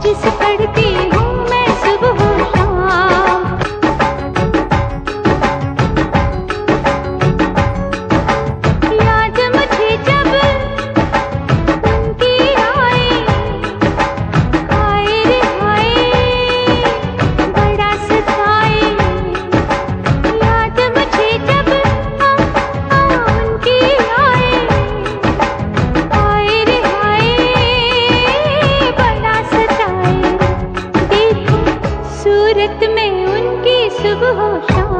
जिस पढ़ती हूँ मैं सुबह शाम। याद मुझे जब उनकी आए, हाय रे हाय बड़ा सताए। याद मुझे जब उनकी आए, हाय रे हाय बड़ा सताए। देखो सूरत में उनकी सुबह शाम।